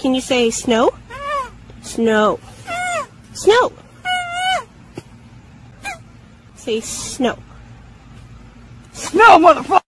Can you say snow? Snow. Snow. Say snow. Snow, motherfucker!